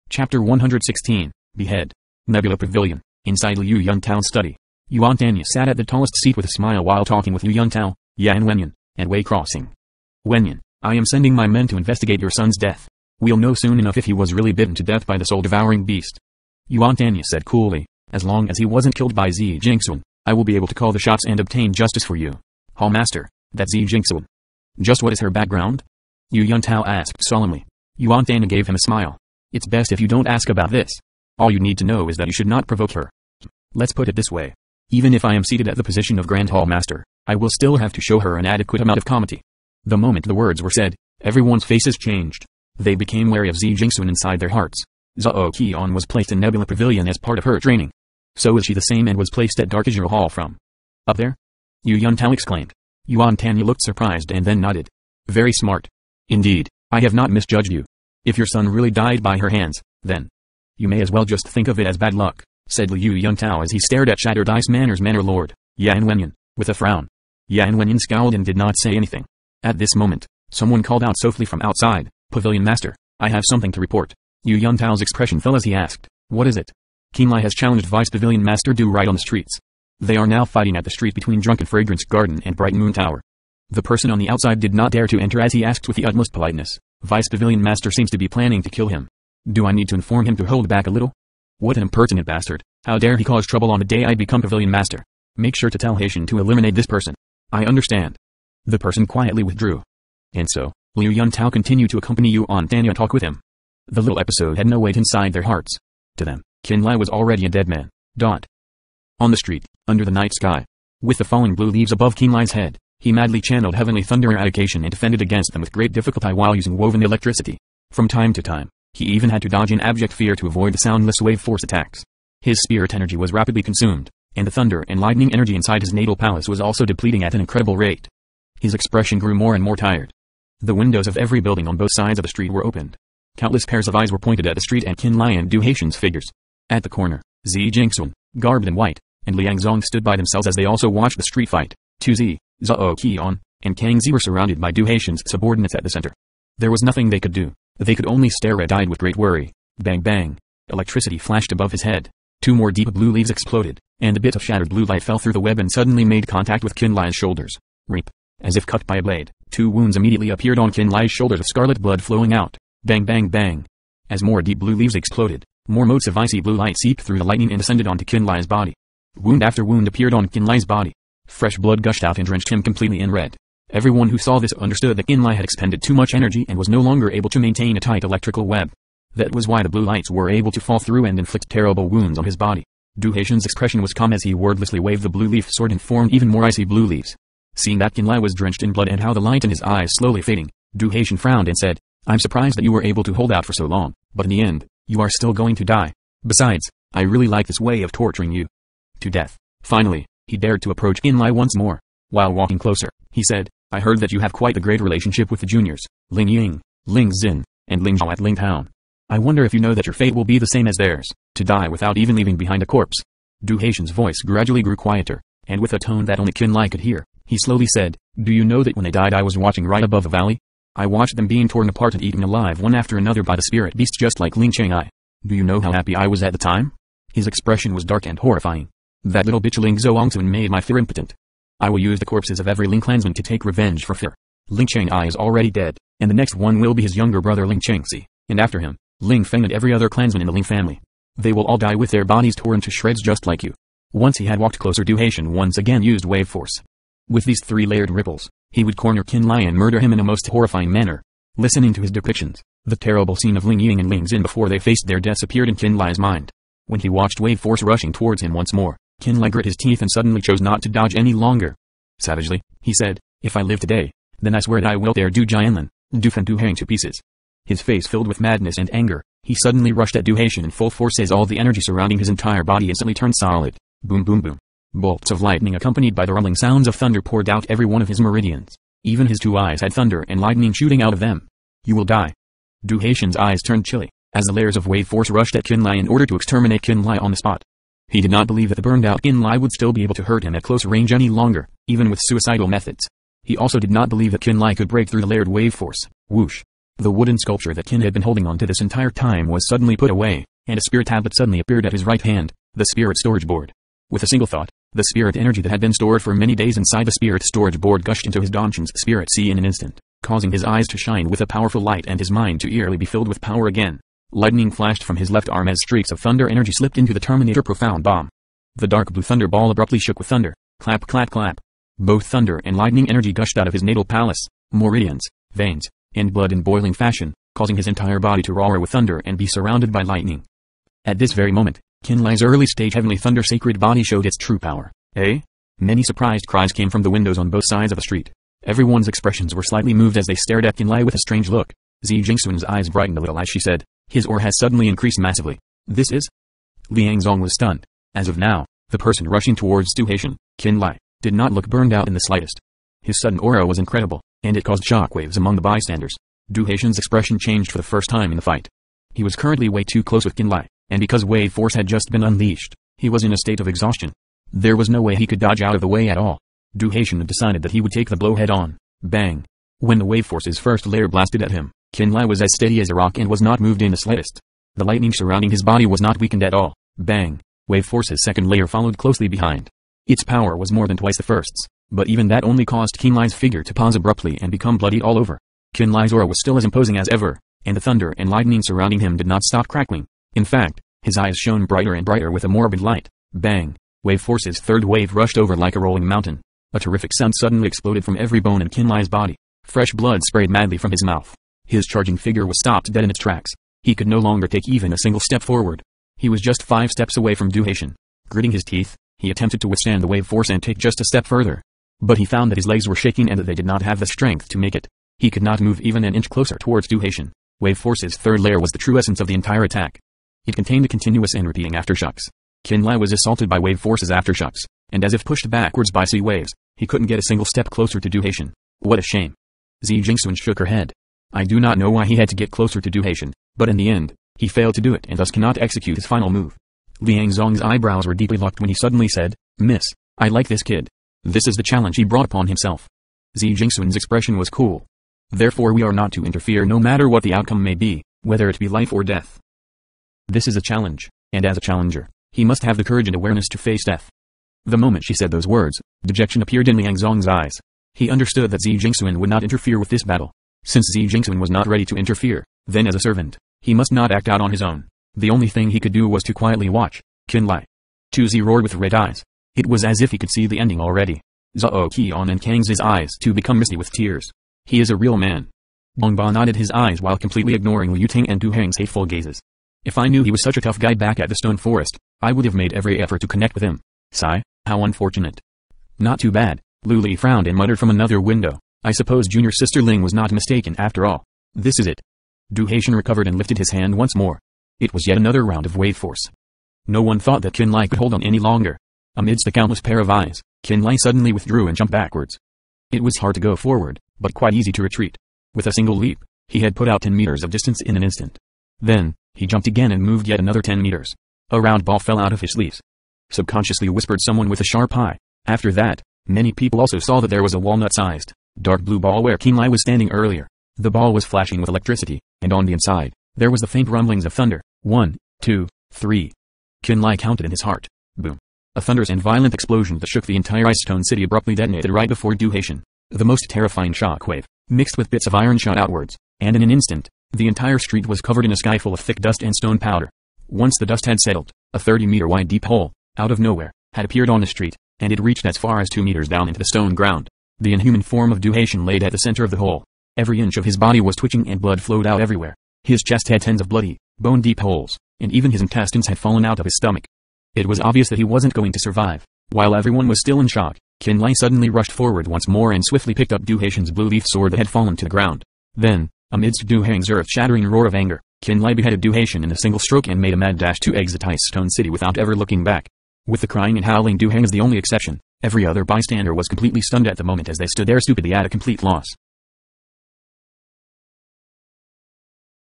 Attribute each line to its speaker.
Speaker 1: Chapter 116, Behead. Nebula Pavilion. Inside Liu Yuntao's study. Yuan Tanya sat at the tallest seat with a smile while talking with Liu Yuntao, Yan Wenyan, and Wei Crossing. Wenyan, I am sending my men to investigate your son's death. We'll know soon enough if he was really bitten to death by the soul-devouring beast. Yuan Tanya said coolly, as long as he wasn't killed by Zi Jingxun, I will be able to call the shots and obtain justice for you. Hall Master, that's Zi Jingxun. Just what is her background? Liu Yuntao asked solemnly. Yuan Tanya gave him a smile. It's best if you don't ask about this. All you need to know is that you should not provoke her. Let's put it this way. Even if I am seated at the position of Grand Hall Master, I will still have to show her an adequate amount of comity. The moment the words were said, everyone's faces changed. They became wary of Zi Jingxun inside their hearts. Zhao Qian was placed in Nebula Pavilion as part of her training. So is she the same and was placed at Dark Azure Hall from up there? Liu Yuntao exclaimed. Yuan Tanya looked surprised and then nodded. Very smart. Indeed, I have not misjudged you. If your son really died by her hands, then you may as well just think of it as bad luck, said Liu Yuntao as he stared at Shattered Ice Manor's Manor Lord, Yan Wenyan, with a frown. Yan Wenyan scowled and did not say anything. At this moment, someone called out softly from outside, Pavilion Master, I have something to report. Liu Yuntao's expression fell as he asked, what is it? Qinlai has challenged Vice Pavilion Master Du right on the streets. They are now fighting at the street between Drunken Fragrance Garden and Bright Moon Tower. The person on the outside did not dare to enter as he asked with the utmost politeness, Vice Pavilion Master seems to be planning to kill him. Do I need to inform him to hold back a little? What an impertinent bastard. How dare he cause trouble on the day I become Pavilion Master. Make sure to tell Haitian to eliminate this person. I understand. The person quietly withdrew. And so, Liu Yuntao continued to accompany Yuan Tanya talk with him. The little episode had no weight inside their hearts. To them, Qinlai was already a dead man. On the street, under the night sky, with the falling blue leaves above Qinlai's head, he madly channeled heavenly thunder eradication and defended against them with great difficulty while using woven electricity. From time to time, he even had to dodge in abject fear to avoid the soundless wave force attacks. His spirit energy was rapidly consumed, and the thunder and lightning energy inside his natal palace was also depleting at an incredible rate. His expression grew more and more tired. The windows of every building on both sides of the street were opened. Countless pairs of eyes were pointed at the street and Qinlai and Du Haitian's figures. At the corner, Zi Jingxun, garbed in white, and Liang Zong stood by themselves as they also watched the street fight. Tu Zi, Zhao Qian, and Kang Zi were surrounded by Du Haitian's subordinates at the center. There was nothing they could do. They could only stare red-eyed with great worry. Bang bang. Electricity flashed above his head. Two more deep blue leaves exploded, and a bit of shattered blue light fell through the web and suddenly made contact with Qinlai's shoulders. Reap. As if cut by a blade, two wounds immediately appeared on Qinlai's shoulders with scarlet blood flowing out. Bang bang bang. As more deep blue leaves exploded, more motes of icy blue light seeped through the lightning and descended onto Qinlai's body. Wound after wound appeared on Qinlai's body. Fresh blood gushed out and drenched him completely in red. Everyone who saw this understood that Qinlai had expended too much energy and was no longer able to maintain a tight electrical web. That was why the blue lights were able to fall through and inflict terrible wounds on his body. Du Haitian's expression was calm as he wordlessly waved the blue leaf sword and formed even more icy blue leaves. Seeing that Qinlai was drenched in blood and how the light in his eyes slowly fading, Du Haitian frowned and said, I'm surprised that you were able to hold out for so long, but in the end, you are still going to die. Besides, I really like this way of torturing you to death. Finally, he dared to approach Qinlai once more. While walking closer, he said, I heard that you have quite a great relationship with the juniors, Ling Ying, Ling Xin, and Ling Zhao at Ling Town. I wonder if you know that your fate will be the same as theirs, to die without even leaving behind a corpse. Du Haitian's voice gradually grew quieter, and with a tone that only Qinlai could hear, he slowly said, do you know that when they died I was watching right above a valley? I watched them being torn apart and eaten alive one after another by the spirit beasts just like Ling Chang'ai. Do you know how happy I was at the time? His expression was dark and horrifying. That little bitch Ling Zhuangcun made my fear impotent. I will use the corpses of every Ling clansman to take revenge for fear. Ling Chang'ai is already dead, and the next one will be his younger brother Ling Changxi, and after him, Ling Feng and every other clansman in the Ling family. They will all die with their bodies torn to shreds just like you. Once he had walked closer, Du Haitian once again used wave force. With these three-layered ripples, he would corner Qinlai and murder him in a most horrifying manner. Listening to his depictions, the terrible scene of Ling Ying and Ling Xin before they faced their deaths appeared in Qinlai's mind. When he watched wave force rushing towards him once more, Qinlai grit his teeth and suddenly chose not to dodge any longer. Savagely, he said, if I live today, then I swear that I will tear Du Jianlin, Du Fen Du Hang to pieces. His face filled with madness and anger, he suddenly rushed at Du Haitian in full force as all the energy surrounding his entire body instantly turned solid. Boom boom boom. Bolts of lightning accompanied by the rumbling sounds of thunder poured out every one of his meridians. Even his two eyes had thunder and lightning shooting out of them. You will die. Du Haitian's eyes turned chilly, as the layers of wave force rushed at Qinlai in order to exterminate Qinlai on the spot. He did not believe that the burned out Qinlai would still be able to hurt him at close range any longer, even with suicidal methods. He also did not believe that Qinlai could break through the layered wave force. Whoosh. The wooden sculpture that Qin had been holding on to this entire time was suddenly put away, and a spirit tablet suddenly appeared at his right hand, the spirit storage board. With a single thought, the spirit energy that had been stored for many days inside the spirit storage board gushed into his Danshan's spirit sea in an instant, causing his eyes to shine with a powerful light and his mind to eerily be filled with power again. Lightning flashed from his left arm as streaks of thunder energy slipped into the Terminator profound bomb. The dark blue thunder ball abruptly shook with thunder. Clap clap clap. Both thunder and lightning energy gushed out of his natal palace, meridians, veins, and blood in boiling fashion, causing his entire body to roar with thunder and be surrounded by lightning. At this very moment, Qin Lai's early stage heavenly thunder sacred body showed its true power. Eh? Many surprised cries came from the windows on both sides of the street. Everyone's expressions were slightly moved as they stared at Qin Lai with a strange look. Zi Jingxun's eyes brightened a little as she said, "His aura has suddenly increased massively. This is?" Liang Zong was stunned. As of now, the person rushing towards Du Haitian, Qin Lai, did not look burned out in the slightest. His sudden aura was incredible, and it caused shockwaves among the bystanders. Du Haitian's expression changed for the first time in the fight. He was currently way too close with Qin Lai, and because wave force had just been unleashed, he was in a state of exhaustion. There was no way he could dodge out of the way at all. Du Haitian had decided that he would take the blow head on. Bang! When the wave force's first layer blasted at him, Qin Lai was as steady as a rock and was not moved in the slightest. The lightning surrounding his body was not weakened at all. Bang! Wave force's second layer followed closely behind. Its power was more than twice the first's, but even that only caused Qin Lai's figure to pause abruptly and become bloodied all over. Qin Lai's aura was still as imposing as ever, and the thunder and lightning surrounding him did not stop crackling. In fact, his eyes shone brighter and brighter with a morbid light. Bang! Wave force's third wave rushed over like a rolling mountain. A terrific sound suddenly exploded from every bone in Qin Lai's body. Fresh blood sprayed madly from his mouth. His charging figure was stopped dead in its tracks. He could no longer take even a single step forward. He was just 5 steps away from Du Haitian. Gritting his teeth, he attempted to withstand the wave force and take just a step further. But he found that his legs were shaking and that they did not have the strength to make it. He could not move even an inch closer towards Du Haitian. Wave force's third layer was the true essence of the entire attack. It contained a continuous and repeating aftershocks. Qin Lai was assaulted by wave force's aftershocks, and as if pushed backwards by sea waves, he couldn't get a single step closer to Du Haitian. What a shame. Zi Jingxun shook her head. I do not know why he had to get closer to Du Haitian, but in the end, he failed to do it and thus cannot execute his final move. Liang Zong's eyebrows were deeply locked when he suddenly said, "Miss, I like this kid. This is the challenge he brought upon himself." Zi Jingxun's expression was cool. Therefore we are not to interfere no matter what the outcome may be, whether it be life or death. This is a challenge, and as a challenger, he must have the courage and awareness to face death. The moment she said those words, dejection appeared in Liang Zong's eyes. He understood that Zi Jingxun would not interfere with this battle. Since Zi Jingxun was not ready to interfere, then as a servant, he must not act out on his own. The only thing he could do was to quietly watch. Qin Lai. Zi roared with red eyes. It was as if he could see the ending already. Zhao Qian and Kang's eyes to become misty with tears. He is a real man. Gongba nodded his eyes while completely ignoring Liu Ting and Du Heng's hateful gazes. If I knew he was such a tough guy back at the Stone Forest, I would have made every effort to connect with him. Sigh, how unfortunate. Not too bad. Lu Li frowned and muttered from another window. I suppose junior sister Ling was not mistaken after all. This is it. Du Haitian recovered and lifted his hand once more. It was yet another round of wave force. No one thought that Qin Lai could hold on any longer. Amidst the countless pair of eyes, Qin Lai suddenly withdrew and jumped backwards. It was hard to go forward, but quite easy to retreat. With a single leap, he had put out 10 meters of distance in an instant. Then, he jumped again and moved yet another 10 meters. A round ball fell out of his sleeves. Subconsciously whispered someone with a sharp eye. After that, many people also saw that there was a walnut-sized, dark blue ball where Qin Lai was standing earlier. The ball was flashing with electricity, and on the inside, there was the faint rumblings of thunder. 1, 2, 3. Qin Lai counted in his heart. Boom. A thunderous and violent explosion that shook the entire Ice Stone City abruptly detonated right before Du Haitian. The most terrifying shockwave, mixed with bits of iron shot outwards, and in an instant, the entire street was covered in a sky full of thick dust and stone powder. Once the dust had settled, a 30-meter wide deep hole, out of nowhere, had appeared on the street, and it reached as far as 2 meters down into the stone ground. The inhuman form of Du Haitian laid at the center of the hole. Every inch of his body was twitching and blood flowed out everywhere. His chest had tens of bloody, bone-deep holes, and even his intestines had fallen out of his stomach. It was obvious that he wasn't going to survive. While everyone was still in shock, Qin Lai suddenly rushed forward once more and swiftly picked up Du Haitian's blue leaf sword that had fallen to the ground. Then, amidst Du Heng's earth-shattering roar of anger, Qin Lai beheaded Du Haitian in a single stroke and made a mad dash to exit Ice Stone City without ever looking back. With the crying and howling Du Heng as the only exception, every other bystander was completely stunned at the moment as they stood there stupidly at a complete loss.